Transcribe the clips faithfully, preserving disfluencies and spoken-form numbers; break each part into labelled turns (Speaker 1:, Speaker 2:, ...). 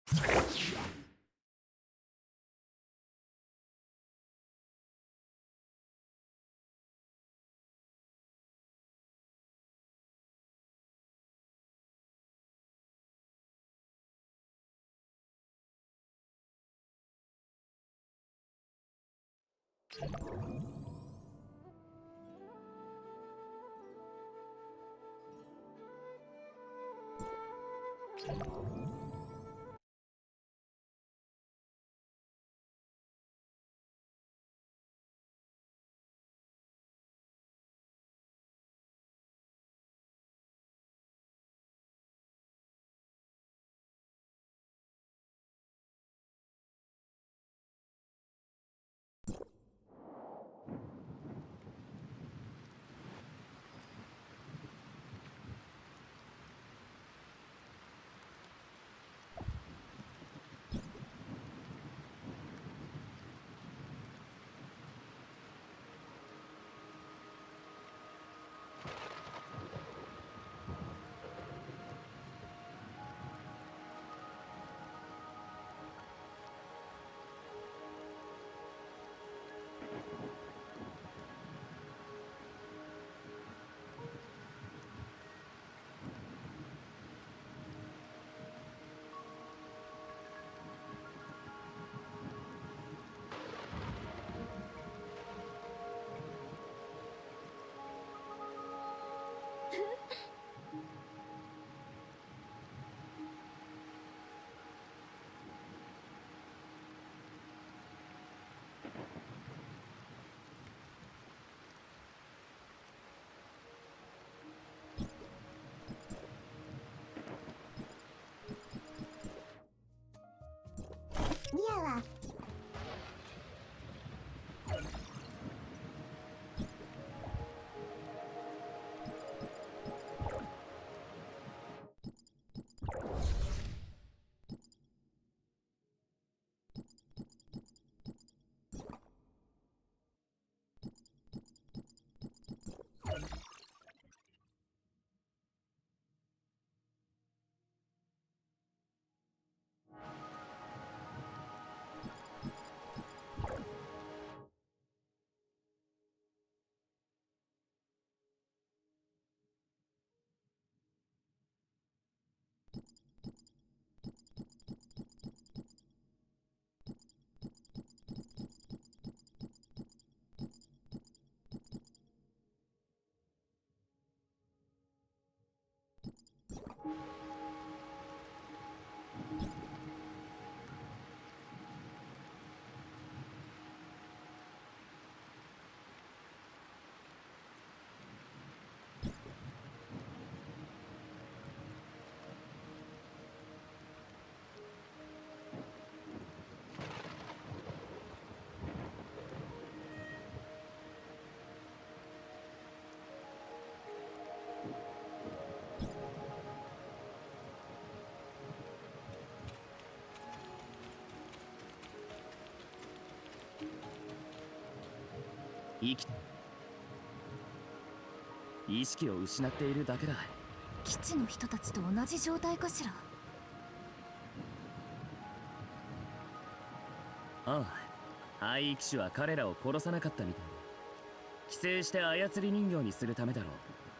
Speaker 1: ミアは
Speaker 2: 生きて意識を失っているだけだ。
Speaker 3: 基地の人たちと同じ状態かしら。
Speaker 2: ああ、廃域種は彼らを殺さなかったみたいだ。寄生して操り人形にするためだろう。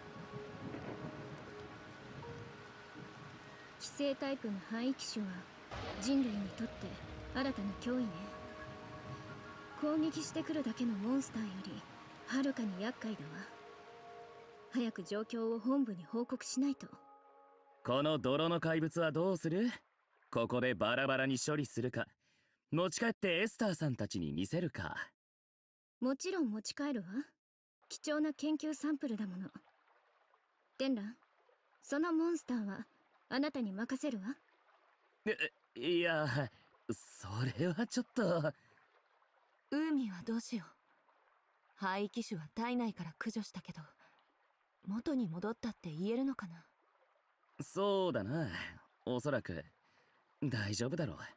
Speaker 3: 寄生タイプの廃域種は人類にとって新たな脅威ね。攻撃してくるだけのモンスターよりはるかに厄介だわ。早く状況を本部に報告しないと。
Speaker 2: この泥の怪物はどうする？ここでバラバラに処理するか、持ち帰ってエスターさんたちに見せるか。
Speaker 3: もちろん持ち帰るわ。貴重な研究サンプルだもの。テンラン、そのモンスターはあなたに任せるわ。
Speaker 2: え、いや、それはちょっと。
Speaker 4: 海はどうしよう。廃棄種は体内から駆除したけど、元に戻ったって言えるのかな。
Speaker 2: そうだな、おそらく大丈夫だろう。あ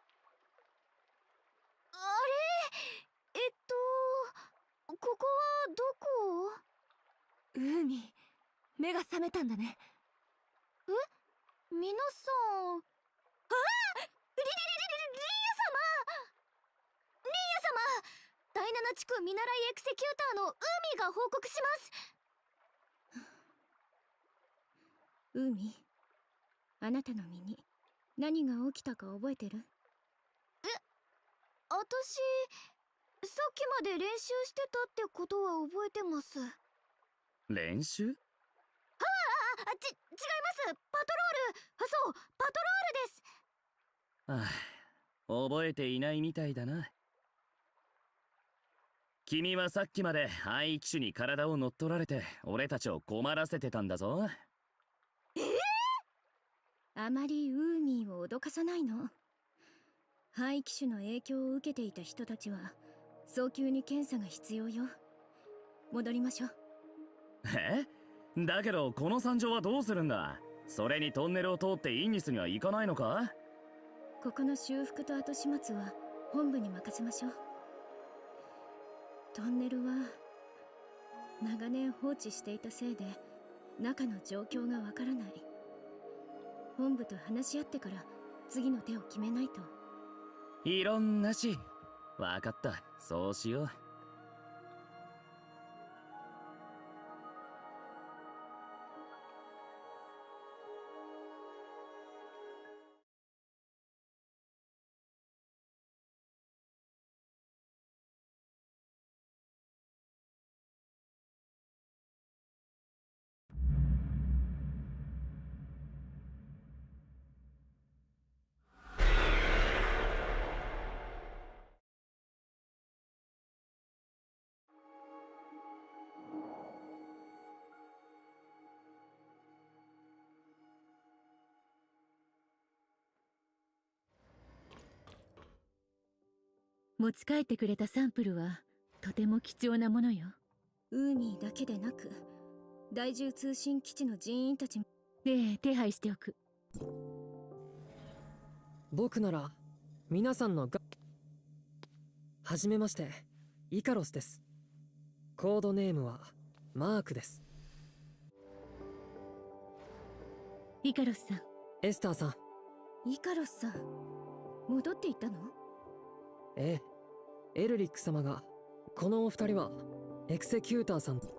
Speaker 3: れ、えっとここはどこ？
Speaker 4: 海、目が覚めたんだね。
Speaker 3: え、皆さん。あ！ く見習いエクセキューターのウーミーが報告します。ウーミー、あなたの身に何が起きたか覚えてる？え、私、さっきまで練習してたってことは覚えてます。
Speaker 2: 練習？
Speaker 3: あ、ち、違います。パトロール。あ、そう、パトロールです。
Speaker 2: ああ、覚えていないみたいだな。君はさっきまで廃棄種に体を乗っ取られて俺たちを困らせてたんだぞ。
Speaker 3: ええー、あまりウーミーを脅かさないの。廃棄種の影響を受けていた人たちは早急に検査が必要よ。戻りましょう。
Speaker 2: え？だけどこの惨状はどうするんだ？それにトンネルを通ってインニスには行かないのか？
Speaker 3: ここの修復と後始末は本部に任せましょう。トンネルは長年放置していたせいで中の状況がわからない。本部と話し合ってから次の手を決めないと。
Speaker 2: 異論なし。わかった、そうしよう。
Speaker 1: 持ち帰ってくれたサンプルはとても貴重なものよ。
Speaker 3: ウーミーだけでなく第獣通信基地の人員たちも。
Speaker 1: ええ、手配しておく。
Speaker 5: 僕なら皆さんのがはじめまして、イカロスです。コードネームはマークです。
Speaker 1: イカロスさん。
Speaker 5: エスターさん。
Speaker 3: イカロスさん、戻っていったの？
Speaker 5: ええ、エルリック様が、このお二人はエクセキューターさん。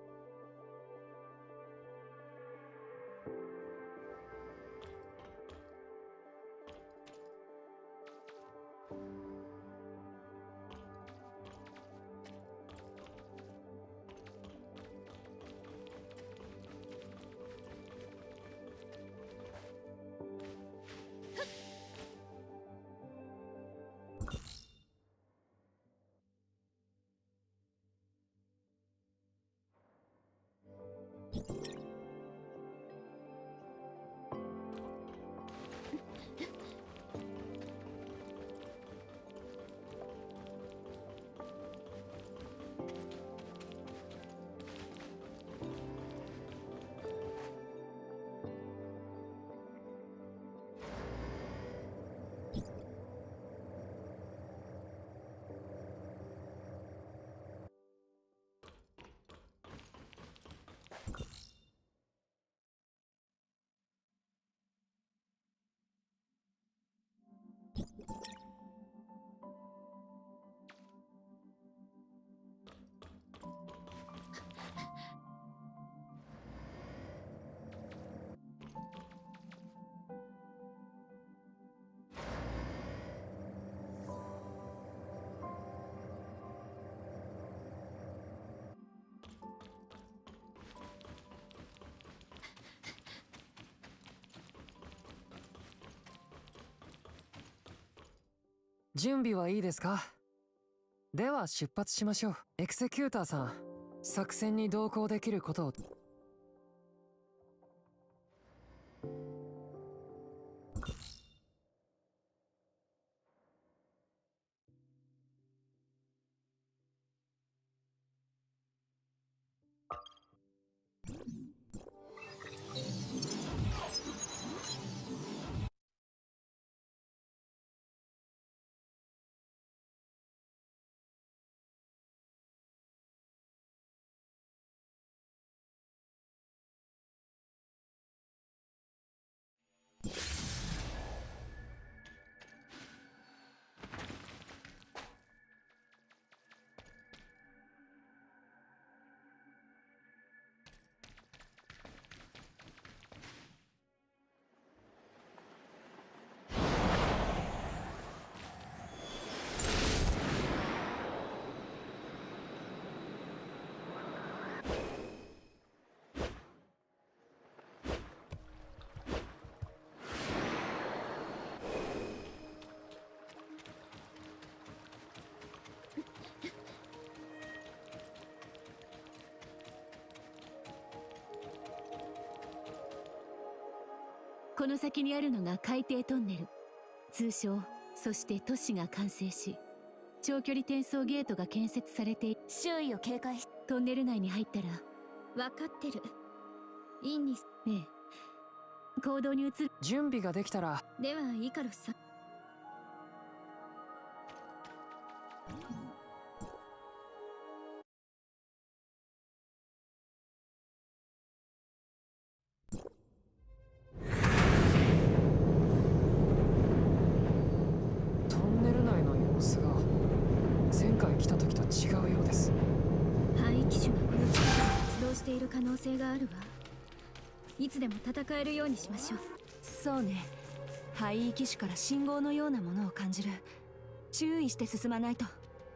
Speaker 5: 準備はいいですか？では出発しましょう。エクセキューターさん、作戦に同行できることを。
Speaker 1: の先にあるのが海底トンネル、通称そして都市が完成し、長距離転送ゲートが建設されている。
Speaker 3: 周囲を警戒し。
Speaker 1: トンネル内に入ったら、
Speaker 3: 分かってる。インニス。
Speaker 1: ええ、行動に移る。
Speaker 5: 準備ができたら。
Speaker 3: ではイカロスさん。
Speaker 5: トンネル内の様子が前回来た時と違うようです。
Speaker 3: 廃機種がこの地下で活動している可能性があるわ。いつでも戦えるようにしましょう。
Speaker 4: そうね。廃域種から信号のようなものを感じる。注意して進まないと。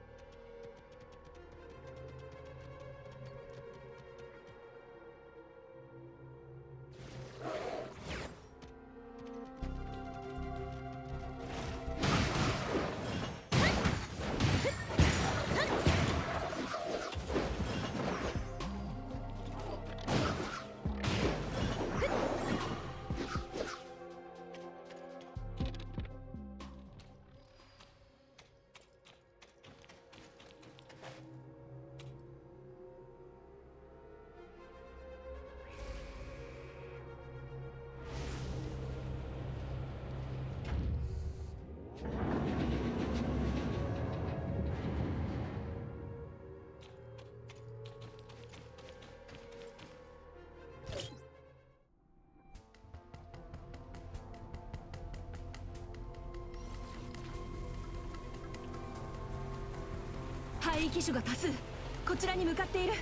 Speaker 4: 廃機種が多数こちらに向かっている。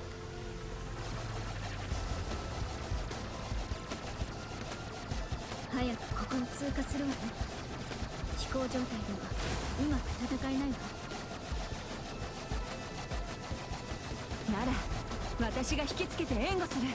Speaker 3: 早くここを通過するわね。飛行状態ではうまく戦えないわ。
Speaker 4: なら私が引きつけて援護する。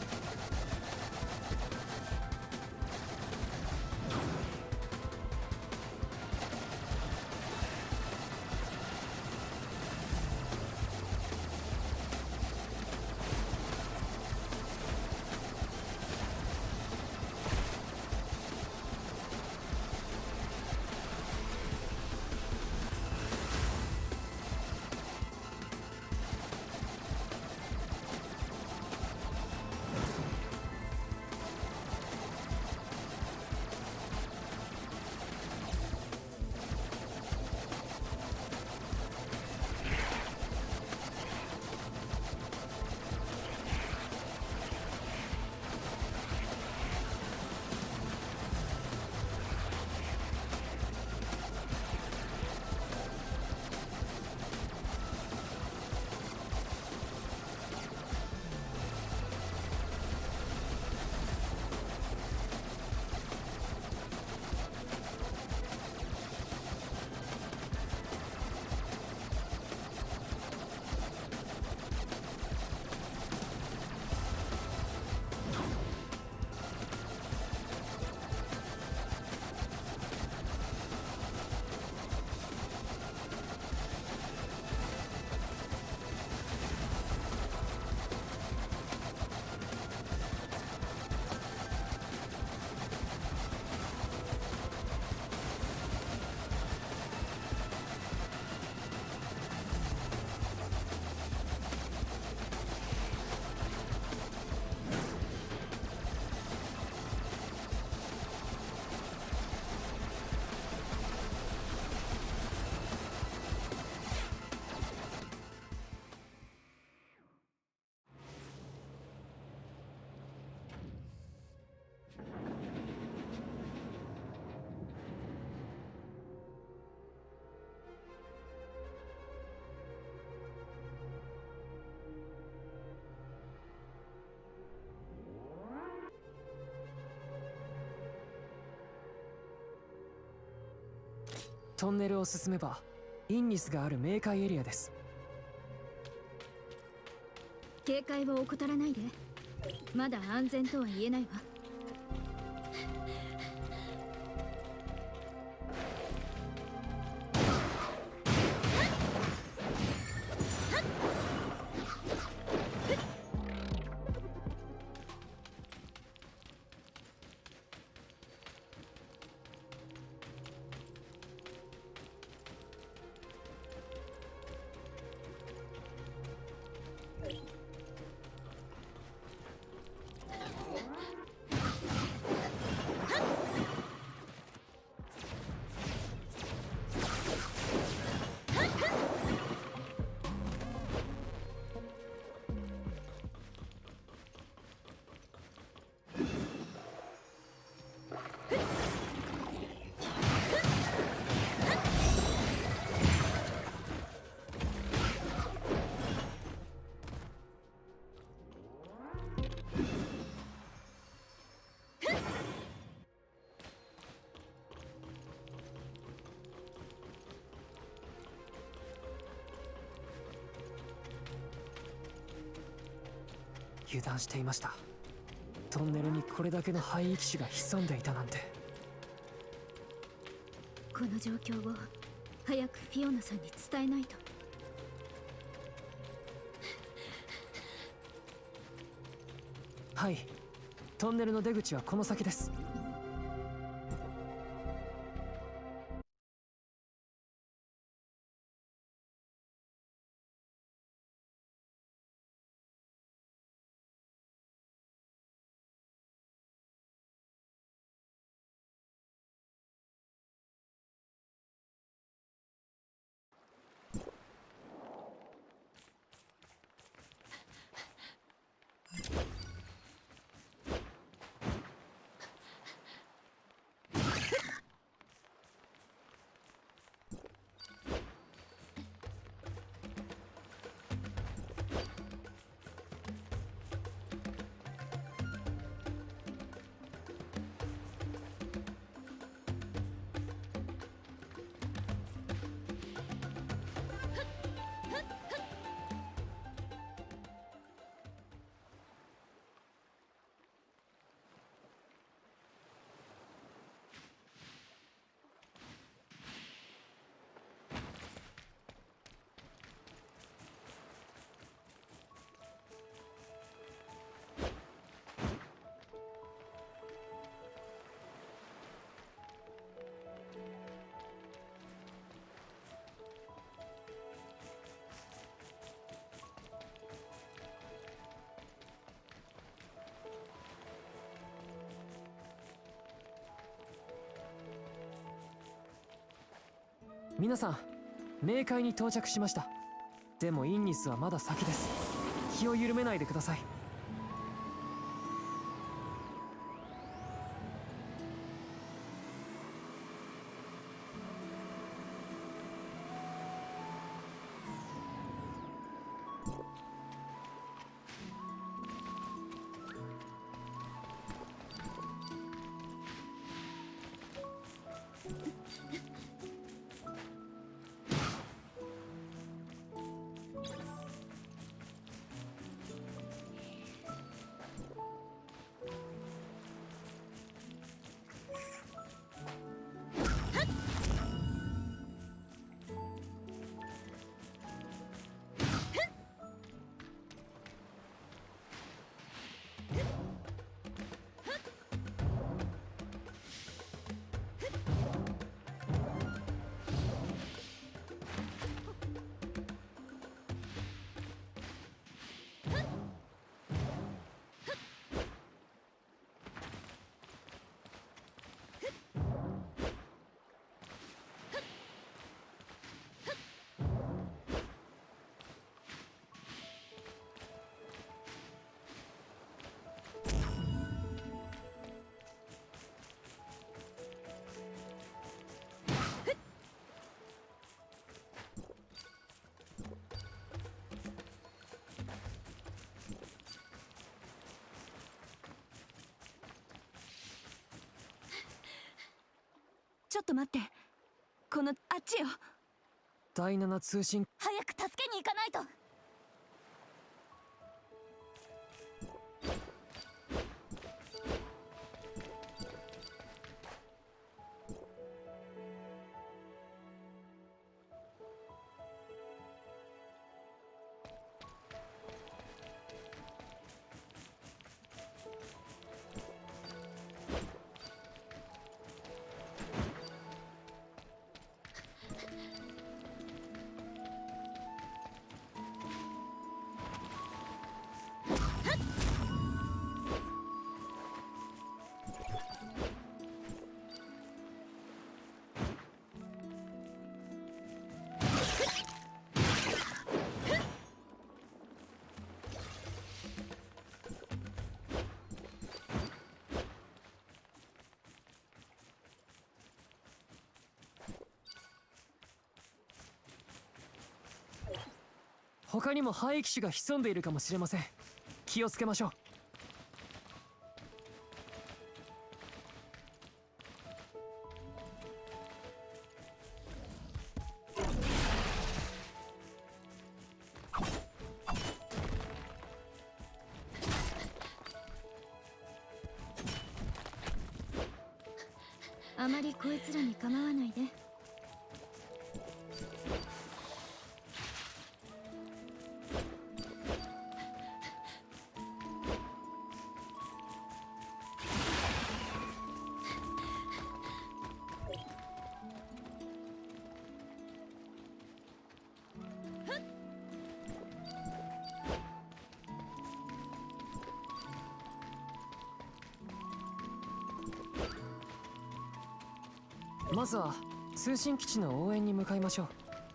Speaker 5: トンネルを進めばインニスがある冥界エリアです。
Speaker 3: 警戒を怠らないで。まだ安全とは言えないわ。
Speaker 5: 油断していました。トンネルにこれだけの廃域種が潜んでいたなんて。
Speaker 3: この状況を早くフィオナさんに伝えないと。
Speaker 5: はい、トンネルの出口はこの先です。皆さん、冥界に到着しました。でもインニスはまだ先です。気を緩めないでください。
Speaker 4: ちょっと待って。このあっちよ。
Speaker 5: 第七通信。
Speaker 4: 早く助けに行かないと。
Speaker 5: 他にも廃棄種が潜んでいるかもしれません。気をつけましょう。
Speaker 3: あまりこいつらに構わないで。
Speaker 5: まずは通信基地の応援に向かいましょう。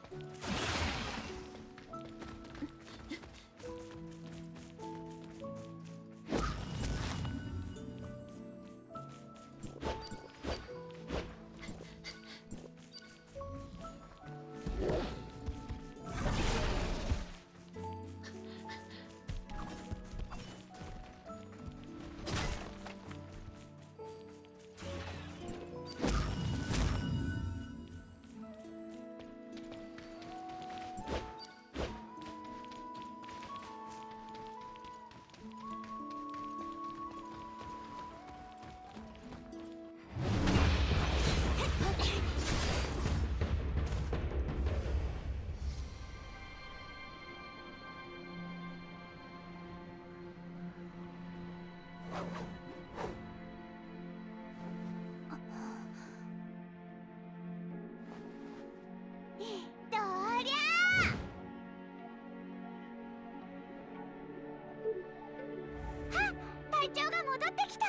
Speaker 6: 隊長が戻ってきた。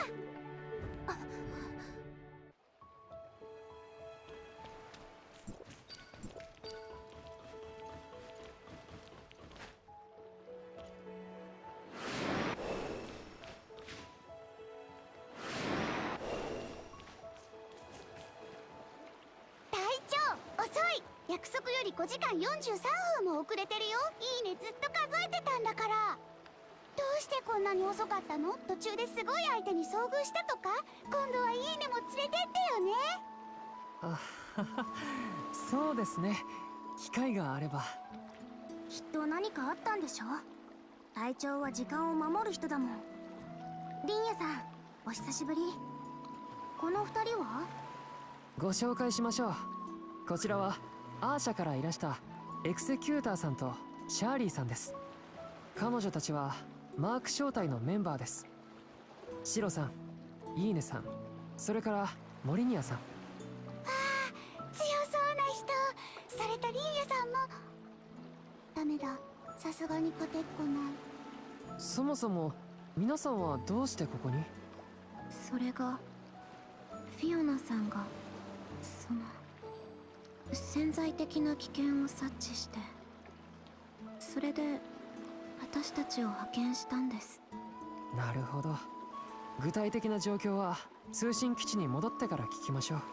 Speaker 6: 隊長遅い。約束よりごじかんよんじゅうさんぷんも遅れてるよ。いいねずっと数えてたんだから。どうしてこんなに遅かったの？途中ですごい相手に遭遇したとか？今度はいいねも連れてってよね。
Speaker 5: あはは、そうですね。機会があれば。
Speaker 3: きっと何かあったんでしょ。隊長は時間を守る人だもん。リンヤさん、お久しぶり。この二人は？
Speaker 5: ご紹介しましょう。こちらはアーシャからいらしたエクセキューターさんとシャーリーさんです。彼女たちはマーク小隊のメンバーです。シロさん、イーネさん、それからモリニアさん。
Speaker 6: ああ、強そうな人。それとリンヤさんも。ダメだ、さすがに勝てっこない。
Speaker 5: そもそも皆さんはどうしてここに？
Speaker 3: それがフィオナさんがその潜在的な危険を察知して、それで私たちを派遣したんです。
Speaker 5: なるほど。具体的な状況は通信基地に戻ってから聞きましょう。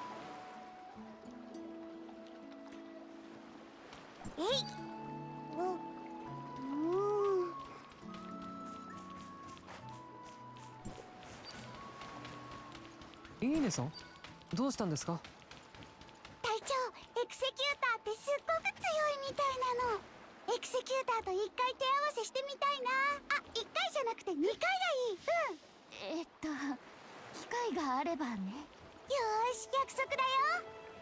Speaker 6: えい。お、
Speaker 5: うん。いいねさん、どうしたんですか？
Speaker 6: 隊長、エクセキューターってすっごく強いみたいなの。エクセキューターと一回手合わせしてみたいな。あ、一回じゃなくて二回がいい。うん。
Speaker 3: えっと機会があればね。
Speaker 6: よーし、約束だよ。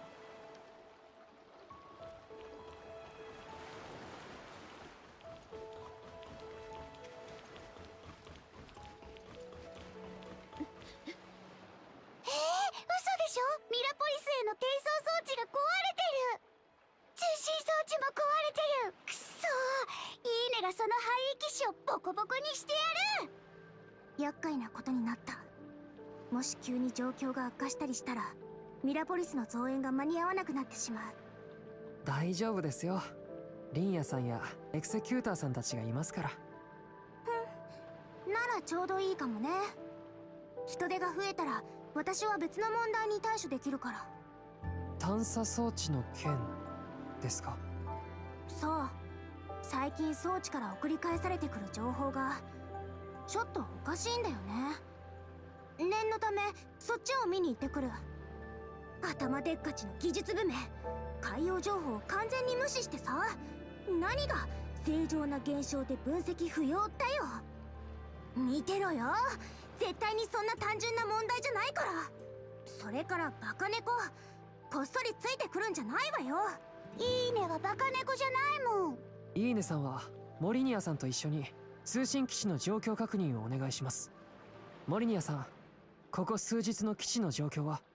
Speaker 6: えー、嘘でしょ？ミラポリスへの転送装置が壊れてる。通信装置も壊れてる。くっそー。いいねがその廃棄機をボコボコにしてやる。
Speaker 3: 厄介なことになった。もし急に状況が悪化したりしたらミラポリスの増援が間に合わなくなってしまう。
Speaker 5: 大丈夫ですよ。リンヤさんやエクセキューターさんたちがいますから。
Speaker 3: ふん、ならちょうどいいかもね。人手が増えたら私は別の問題に対処できるから。
Speaker 5: 探査装置の件ですか？
Speaker 3: そう、最近装置から送り返されてくる情報がちょっとおかしいんだよね。念のためそっちを見に行ってくる。頭でっかちの技術部め、海洋情報を完全に無視してさ、何が正常な現象で分析不要だよ。見てろよ、絶対にそんな単純な問題じゃないから。 それからバカ猫、こっそりついてくるんじゃないわよ。
Speaker 6: いいねはバカ猫じゃないもん。
Speaker 5: いいねさんはモリニアさんと一緒に通信基地の状況確認をお願いします。モリニアさん、ここ数日の基地の状況は？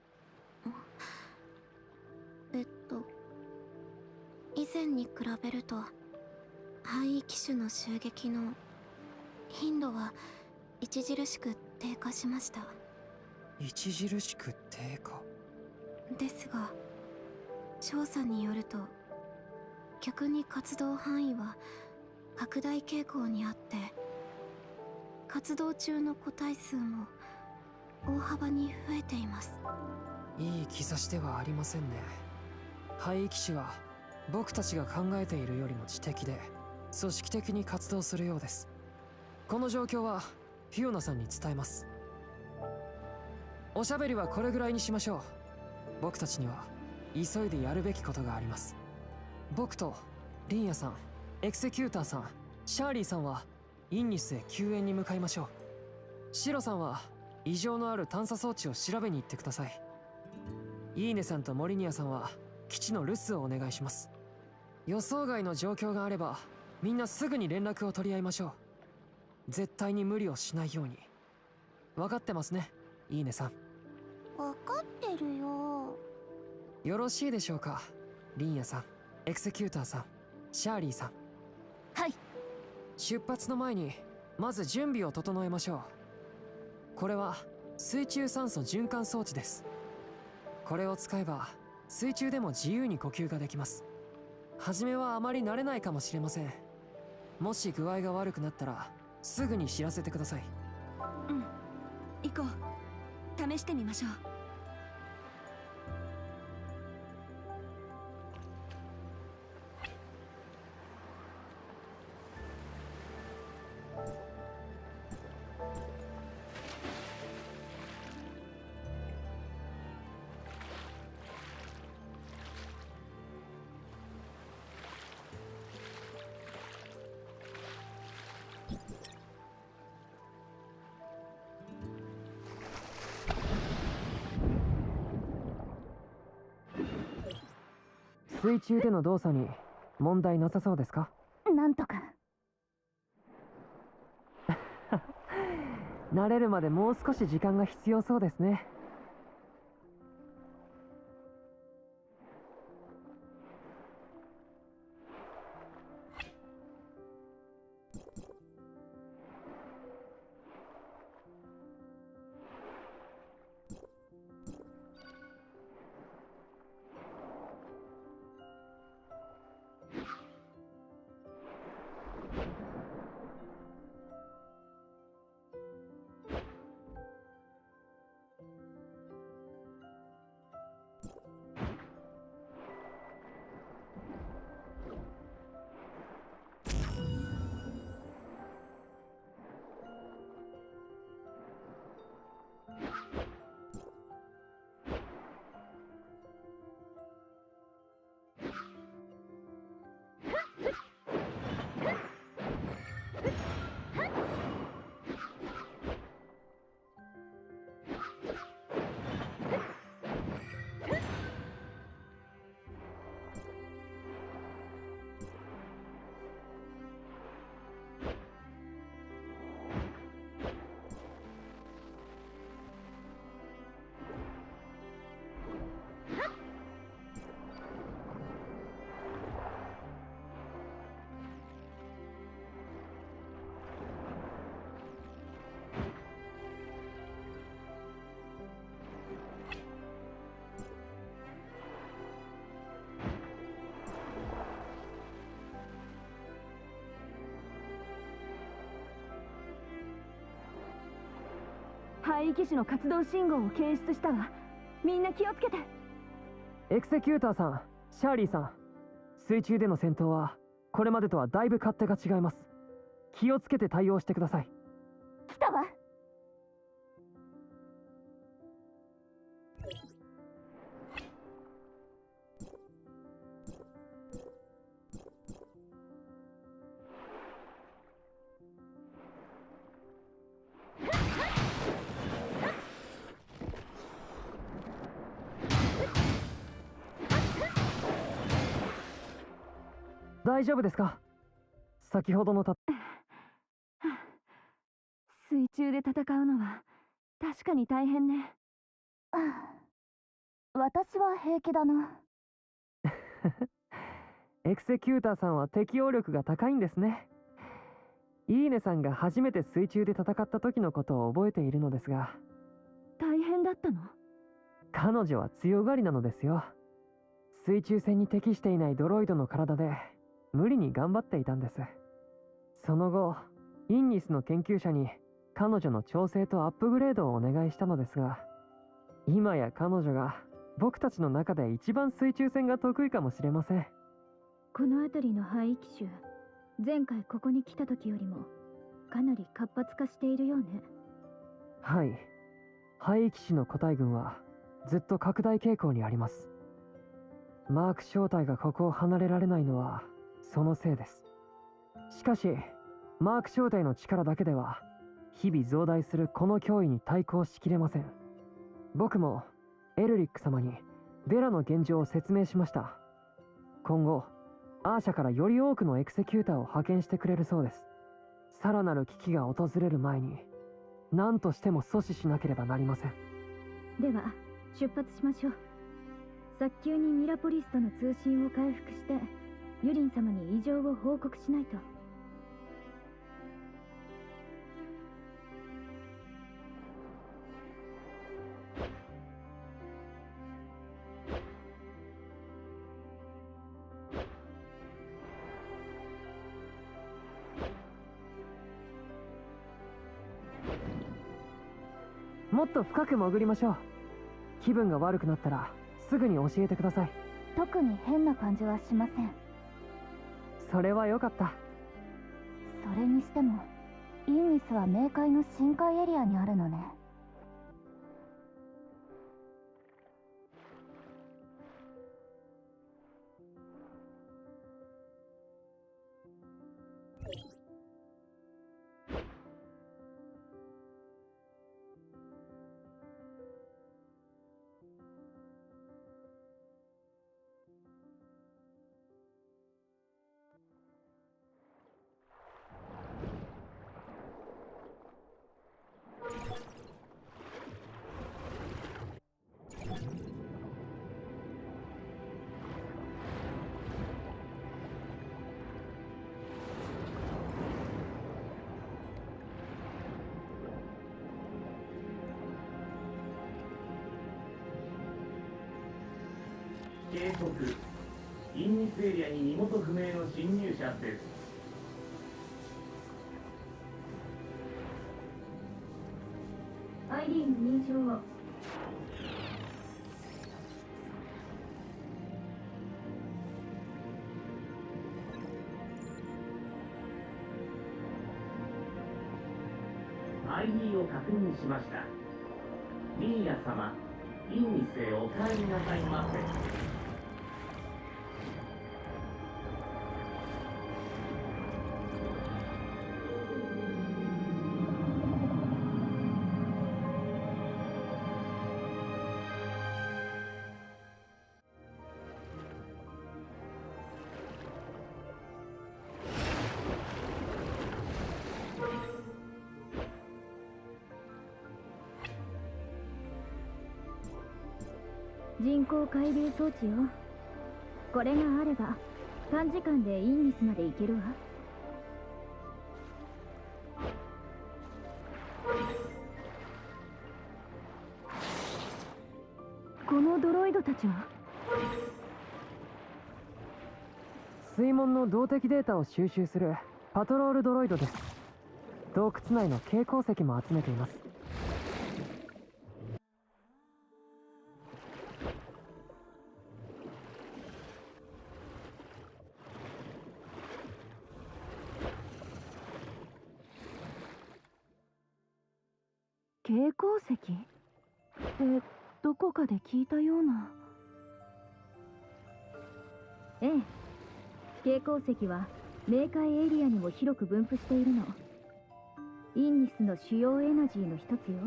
Speaker 6: えっと以前に比べると範囲機種の襲撃の頻度は著しく低下しました。
Speaker 5: 著しく低下
Speaker 6: ですが調査によると逆に活動範囲は拡大傾向にあって、活動中の個体数も大幅に増えています。
Speaker 5: いい兆しではありませんね。廃機種は僕たちが考えているよりも知的で組織的に活動するようです。この状況はフィオナさんに伝えます。おしゃべりはこれぐらいにしましょう。僕たちには急いでやるべきことがあります。僕とリンヤさん、エクセキューターさん、シャーリーさんはインニスへ救援に向かいましょう。シロさんは異常のある探査装置を調べに行ってください。イーネさんとモリニアさんは基地の留守をお願いします。予想外の状況があればみんなすぐに連絡を取り合いましょう。絶対に無理をしないように。分かってますね、イーネさん。
Speaker 6: 分かってるよ。
Speaker 5: よろしいでしょうか、リンヤさん、エクセキューターさん、シャーリーさん。
Speaker 4: はい。
Speaker 5: 出発の前にまず準備を整えましょう。これは水中酸素循環装置です。これを使えば水中でも自由に呼吸ができます。初めはあまり慣れないかもしれません。もし具合が悪くなったらすぐに知らせてください。
Speaker 4: うん、行こう。試してみましょう。
Speaker 5: 水中での動作に問題なさそうですか？
Speaker 6: なんとか。
Speaker 5: 慣れるまでもう少し時間が必要そうですね。
Speaker 4: 廃機種の活動信号を検出したわ。みんな気をつけて。
Speaker 5: エクセキューターさん、シャーリーさん、水中での戦闘はこれまでとはだいぶ勝手が違います。気をつけて対応してください。
Speaker 6: 来たわ。
Speaker 5: 大丈夫ですか？先ほどのた
Speaker 4: 水中で戦うのは確かに大変ね。
Speaker 6: 私は平気だな。
Speaker 5: エクセキューターさんは適応力が高いんですね。イーネさんが初めて水中で戦った時のことを覚えているのですが、
Speaker 4: 大変だったの？
Speaker 5: 彼女は強がりなのですよ。水中戦に適していないドロイドの体で無理に頑張っていたんです。その後、インニスの研究者に彼女の調整とアップグレードをお願いしたのですが、今や彼女が僕たちの中で一番水中戦が得意かもしれません。
Speaker 3: この辺りの廃機種、前回ここに来た時よりもかなり活発化しているようね。
Speaker 5: はい、廃棄種の個体群はずっと拡大傾向にあります。マーク正体がここを離れられないのはそのせいです。しかしマーク正体の力だけでは日々増大するこの脅威に対抗しきれません。僕もエルリック様にベラの現状を説明しました。今後アーシャからより多くのエクセキューターを派遣してくれるそうです。さらなる危機が訪れる前に何としても阻止しなければなりません。
Speaker 3: では出発しましょう。早急にミラポリスとの通信を回復してユリン様に異常を報告しないと。
Speaker 5: もっと深く潜りましょう。気分が悪くなったらすぐに教えてください。
Speaker 6: 特に変な感じはしません。
Speaker 5: それはよかった。
Speaker 6: それにしてもインニスは冥界の深海エリアにあるのね。
Speaker 2: 警告、インニスエリアに身元不明の侵入者です。
Speaker 3: アイリーン認証を。
Speaker 2: アイディー を確認しました。ミーヤ様、インニスへお帰りなさいませ。
Speaker 3: 人工海流装置よ。これがあれば短時間でインニスまで行けるわ。このドロイドたちは？
Speaker 5: 水門の動的データを収集するパトロールドロイドです。洞窟内の蛍光石も集めています。
Speaker 3: 蛍光石ってどこかで聞いたような。ええ、蛍光石は冥界エリアにも広く分布しているの。インニスの主要エナジーの一つよ。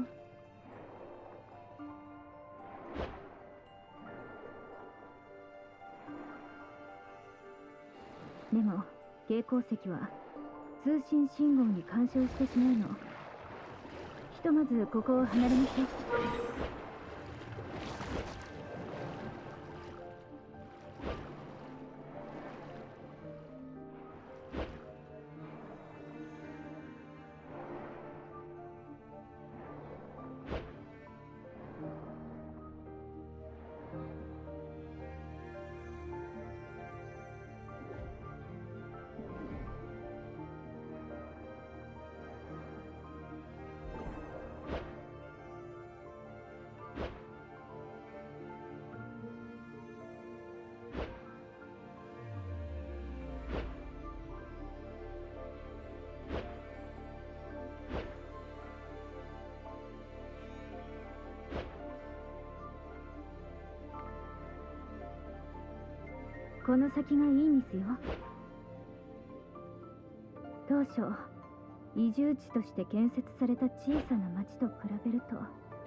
Speaker 3: でも蛍光石は通信信号に干渉してしまうの。ひとまずここを離れましょう。この先がいいんですよ。当初移住地として建設された小さな町と比べると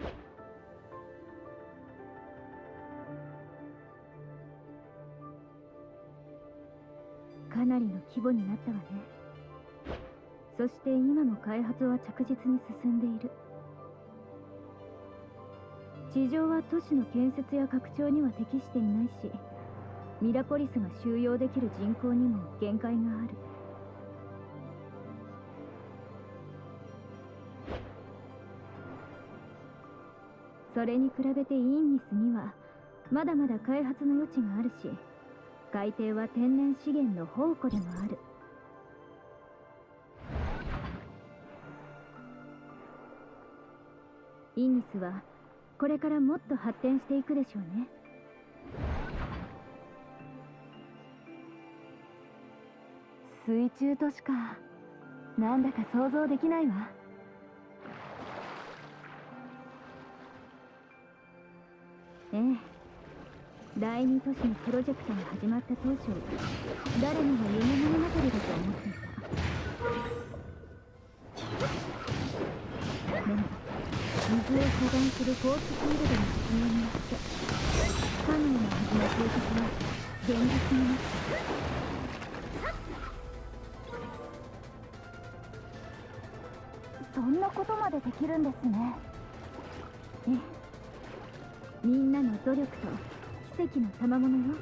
Speaker 3: かなりの規模になったわね。そして今も開発は着実に進んでいる。地上は都市の建設や拡張には適していないし、ミラポリスが収容できる人口にも限界がある。それに比べてインニスにはまだまだ開発の余地があるし、海底は天然資源の宝庫でもある。インニスはこれからもっと発展していくでしょうね。水中都市か。なんだか想像できないわ。ええ、第二都市のプロジェクトが始まった当初、誰もが夢物語だと思っていた。でも水を遮断するフォースフィールドの発明によって不可能なはずの計画は現実になった。そんなことまでできるんですね。ええ、みんなの努力と奇跡の賜物よ。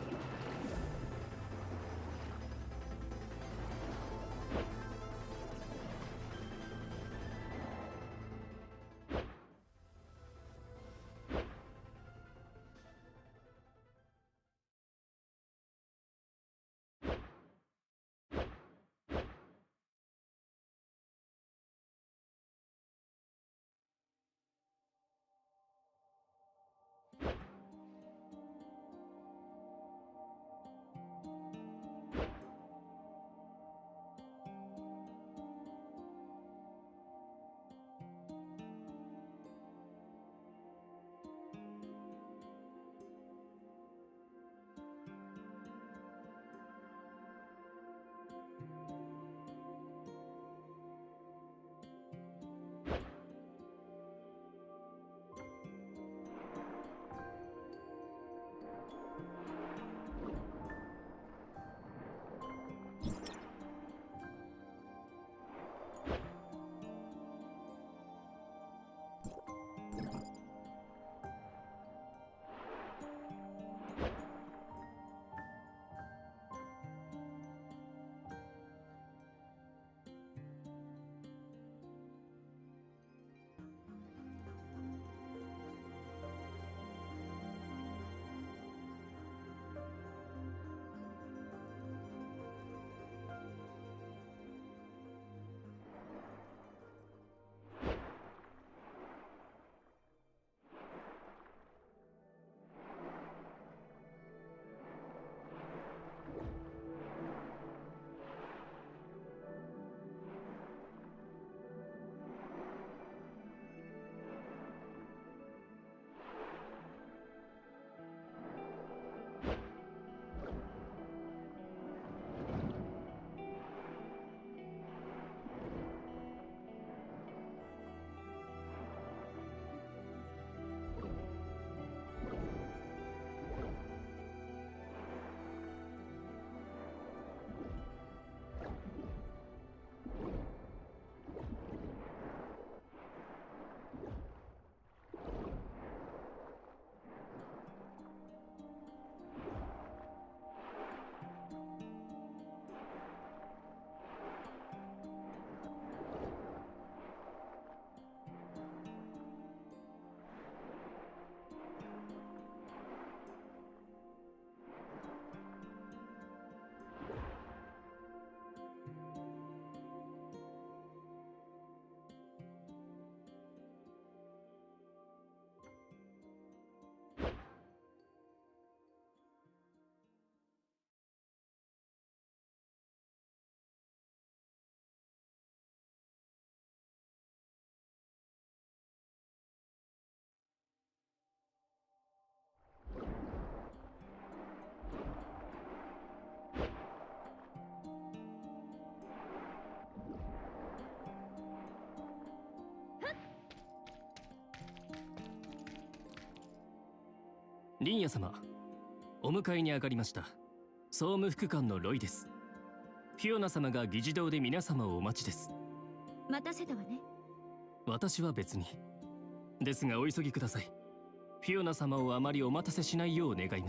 Speaker 7: リンヤ様、お迎えに上がりました。総務副官のロイです。フィオナ様が議事堂で皆様をお待ちです。
Speaker 3: 待たせたわね。
Speaker 7: 私は別に。ですがお急ぎください。フィオナ様をあまりお待たせしないよう願います。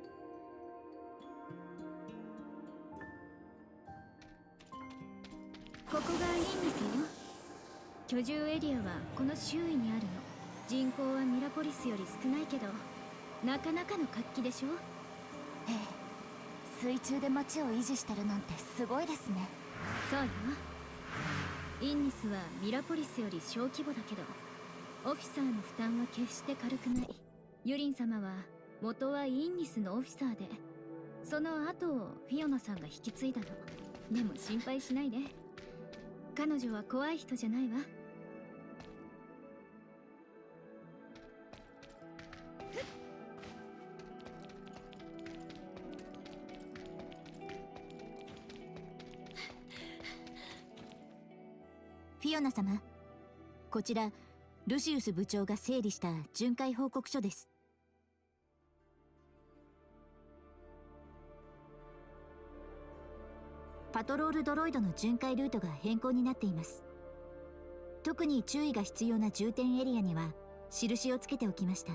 Speaker 3: ここがいいんですよ。居住エリアはこの周囲にあるの。人口はミラポリスより少ないけど、なかなかの活気でしょ。
Speaker 6: ええ、水中で街を維持してるなんてすごいですね。
Speaker 3: そうよ。インニスはミラポリスより小規模だけど、オフィサーの負担は決して軽くない。ユリン様は元はインニスのオフィサーで、その後をフィオナさんが引き継いだの。でも心配しないで、彼女は怖い人じゃないわ。
Speaker 6: フィオナ様、こちらルシウス部長が整理した巡回報告書です。パトロールドロイドの巡回ルートが変更になっています。特に注意が必要な重点エリアには印をつけておきました。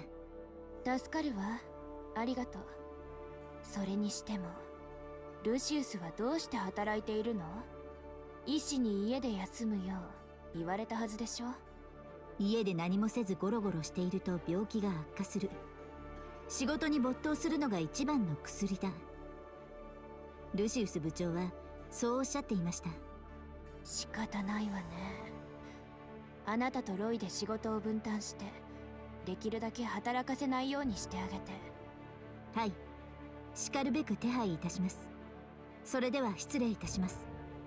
Speaker 8: 助かるわ。ありがとう。それにしてもルシウスはどうして働いているの？医師に家で休むよう言われたはずでしょ。
Speaker 6: 家で何もせずゴロゴロしていると病気が悪化する。仕事に没頭するのが一番の薬だ。ルシウス部長はそうおっしゃっていました。
Speaker 8: 仕方ないわね。あなたとロイで仕事を分担して、できるだけ働かせないようにしてあげて。
Speaker 6: はい、しかるべく手配いたします。それでは失礼いたします。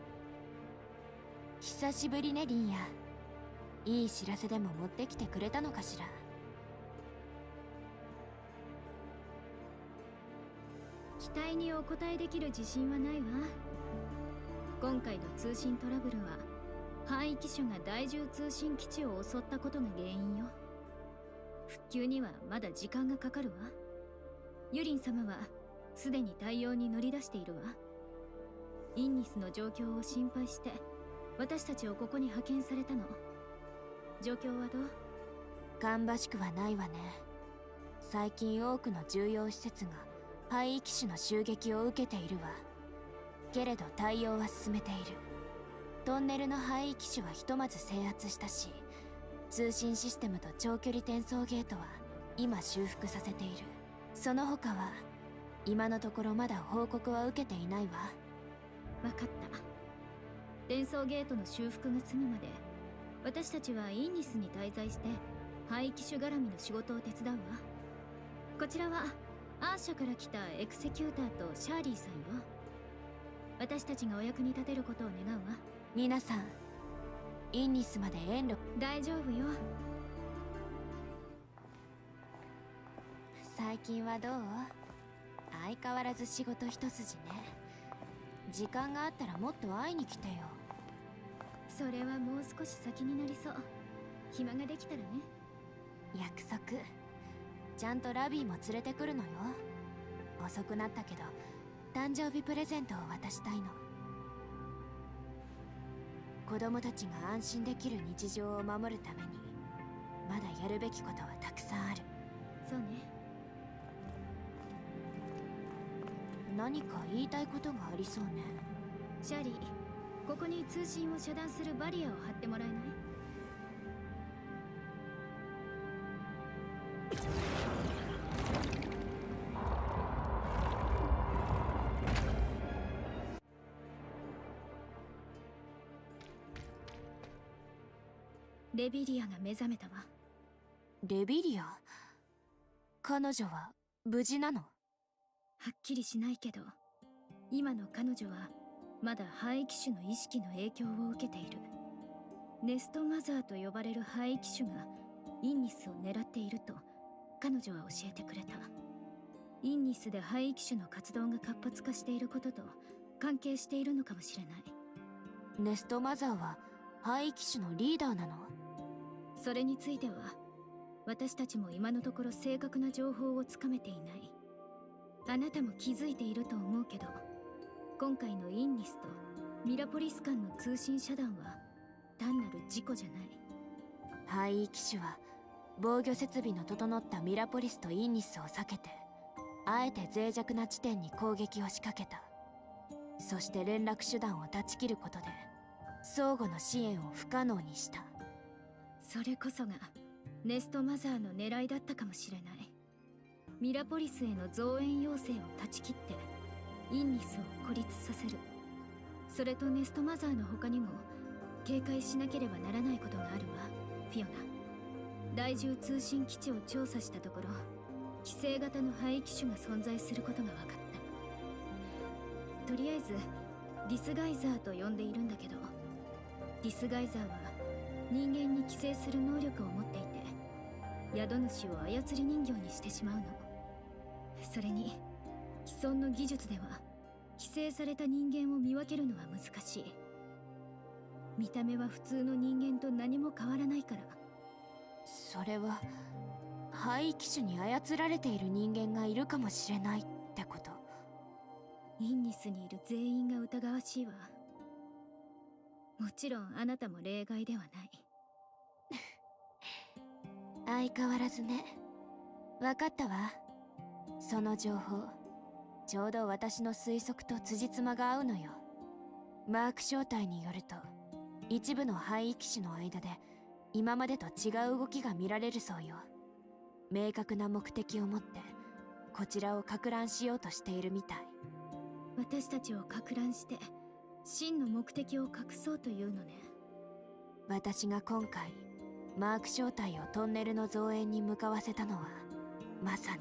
Speaker 8: 久しぶりね、リンヤ。いい知らせでも持ってきてくれたのかしら。
Speaker 3: 期待にお応えできる自信はないわ。今回の通信トラブルは範囲機種が第十通信基地を襲ったことが原因よ。復旧にはまだ時間がかかるわ。ユリン様はすでに対応に乗り出しているわ。インニスの状況を心配して私たちをここに派遣されたの。状況はどう？
Speaker 8: 芳しくはないわね。最近多くの重要施設が廃機種の襲撃を受けているわ。けれど対応は進めている。トンネルの廃機種はひとまず制圧したし、通信システムと長距離転送ゲートは今修復させている。その他は今のところまだ報告は受けていないわ。
Speaker 3: 分かった。転送ゲートの修復が済むまで私たちはインニスに滞在して廃機種絡みの仕事を手伝うわ。こちらはアーシャから来たエクセキューターとシャーリーさんよ。私たちがお役に立てることを願うわ。
Speaker 8: 皆さん、インニスまで遠路。
Speaker 3: 大丈夫よ。
Speaker 8: 最近はどう？相変わらず仕事一筋ね。時間があったらもっと会いに来てよ。
Speaker 3: それはもう少し先になりそう。暇ができたらね。
Speaker 8: 約束。ちゃんとラビーも連れてくるのよ。遅くなったけど誕生日プレゼントを渡したいの。子供たちが安心できる日常を守るためにまだやるべきことはたくさんある。
Speaker 3: そうね。
Speaker 8: 何か言いたいことがありそうね。
Speaker 3: シャーリー、ここに通信を遮断するバリアを張ってもらえない？レビリアが目覚めたわ。
Speaker 8: レビリア？彼女は無事なの？
Speaker 3: はっきりしないけど、今の彼女はまだ廃機種の意識の影響を受けている。ネストマザーと呼ばれる廃機種がインニスを狙っていると彼女は教えてくれた。インニスで廃機種の活動が活発化していることと関係しているのかもしれない。
Speaker 8: ネストマザーは廃機種のリーダーなの？
Speaker 3: それについては私たちも今のところ正確な情報をつかめていない。あなたも気づいていると思うけど、今回のインニスとミラポリス間の通信遮断は単なる事故じゃない。
Speaker 8: 廃機種は防御設備の整ったミラポリスとインニスを避けて、あえて脆弱な地点に攻撃を仕掛けた。そして連絡手段を断ち切ることで相互の支援を不可能にした。
Speaker 3: それこそがネストマザーの狙いだったかもしれない。ミラポリスへの増援要請を断ち切ってインニスを孤立させる。それとネストマザーの他にも警戒しなければならないことがあるわ。フィオナ、第十通信基地を調査したところ、規制型の廃機種が存在することが分かった。とりあえずディスガイザーと呼んでいるんだけど、ディスガイザーは人間に寄生する能力を持っていて、宿主を操り人形にしてしまうの。それに既存の技術では寄生された人間を見分けるのは難しい。見た目は普通の人間と何も変わらないから。
Speaker 8: それは廃機種に操られている人間がいるかもしれないってこと？
Speaker 3: インニスにいる全員が疑わしいわ。もちろんあなたも例外ではない
Speaker 8: 相変わらずね。分かったわ。その情報ちょうど私の推測と辻褄が合うのよ。マーク正体によると、一部の廃機種の間で今までと違う動きが見られるそうよ。明確な目的を持ってこちらを撹乱しようとしているみたい。
Speaker 3: 私たちを撹乱して真の目的を隠そうというのね。
Speaker 8: 私が今回マーク正体をトンネルの増援に向かわせたのはまさに。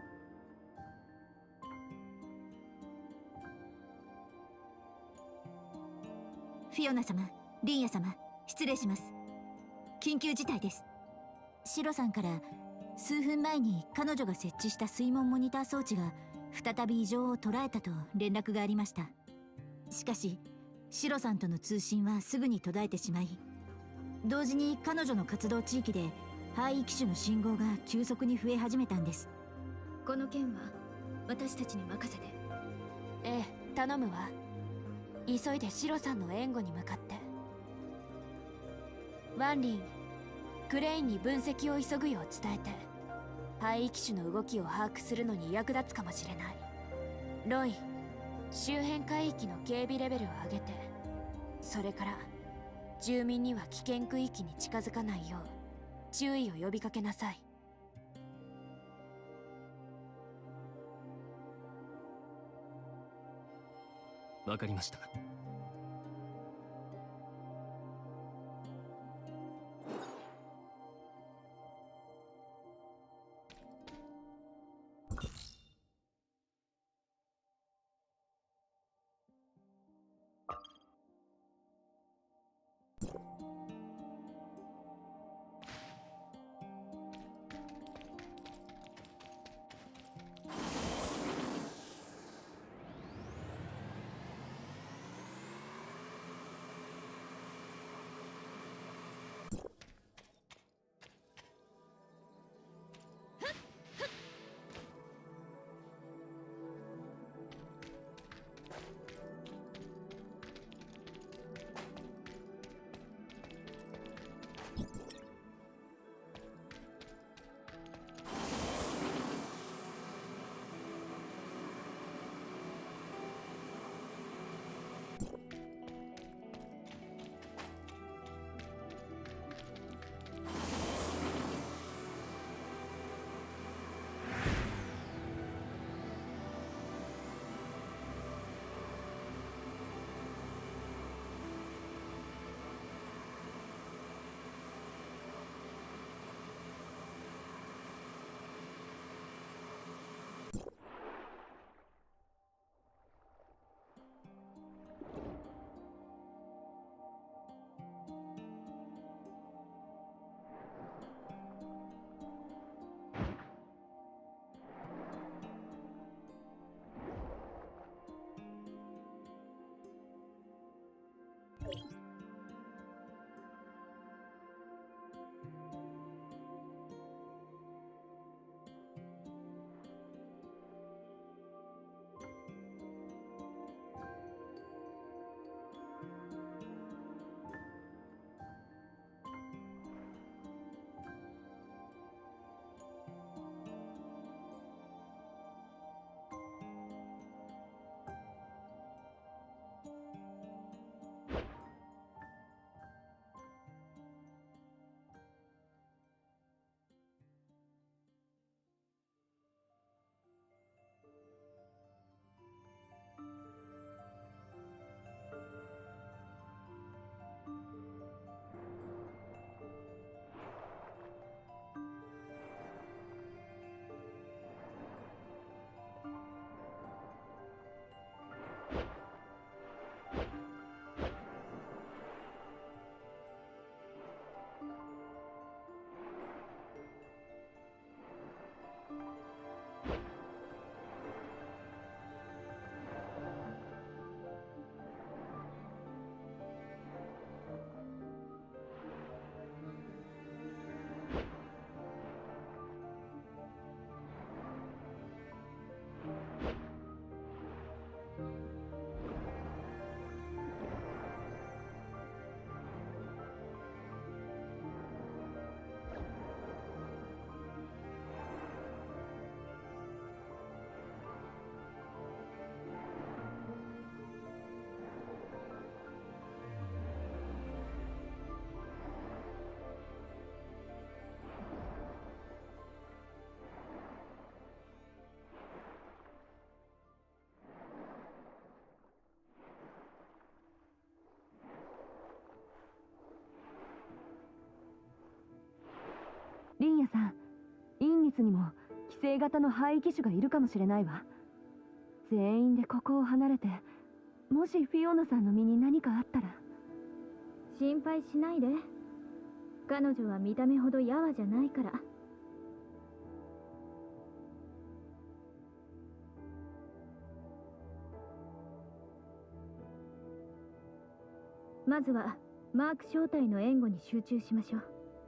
Speaker 9: フィオナ様、リンヤ様、失礼します。緊急事態です。シロさんから数分前に彼女が設置した水門モニター装置が再び異常を捉えたと連絡がありました。しかしシロさんとの通信はすぐに途絶えてしまい、同時に彼女の活動地域で廃機種の信号が急速に増え始めたんです。
Speaker 3: この件は私たちに任せて。
Speaker 8: ええ、頼むわ。急いでシロさんの援護に向かって。ワンリン、クレインに分析を急ぐよう伝えて、廃機種の動きを把握するのに役立つかもしれない。ロイ、周辺海域の警備レベルを上げて、それから住民には危険区域に近づかないよう注意を呼びかけなさい。
Speaker 7: わかりました。
Speaker 4: ンヤさん、インニスにも寄生型の廃棄種がいるかもしれないわ。全員でここを離れて、もしフィオナさんの身に何かあったら。
Speaker 3: 心配しないで。彼女は見た目ほどやわじゃないから。まずはマーク正体の援護に集中しましょう。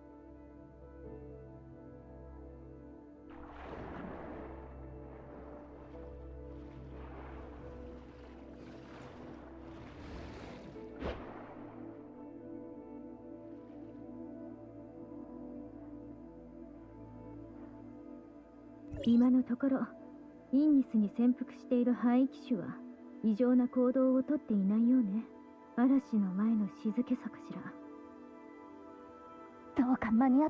Speaker 3: 今のところインニスに潜伏している廃棄種は異常な行動をとっていないようね。嵐の前の静けさかしら。
Speaker 6: どうか間に合って。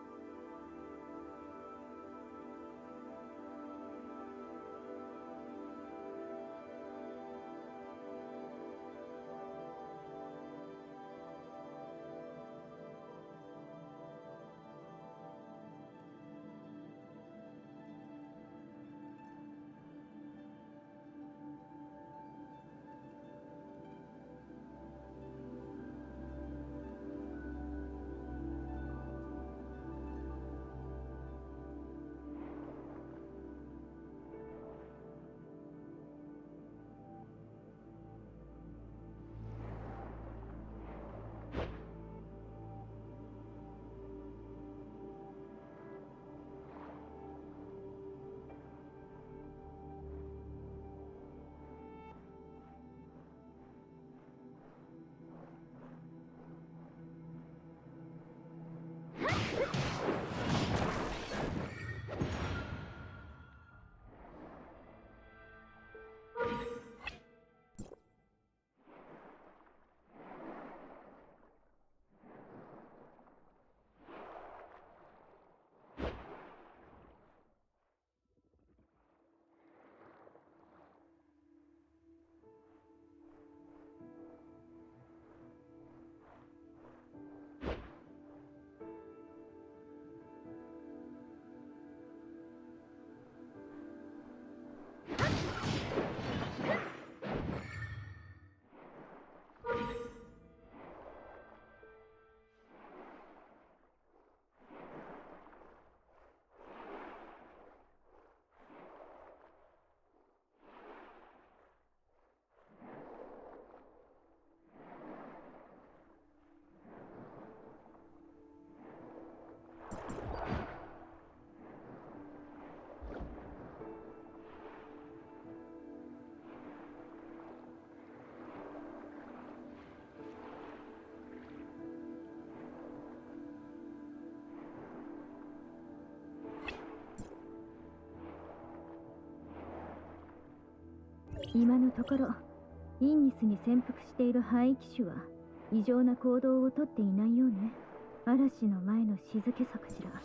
Speaker 3: 今のところインニスに潜伏している廃棄種は異常な行動をとっていないようね。嵐の前の静けさかしら。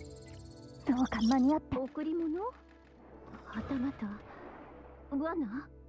Speaker 6: どうか間に合って。
Speaker 3: 贈り物？はたまた罠？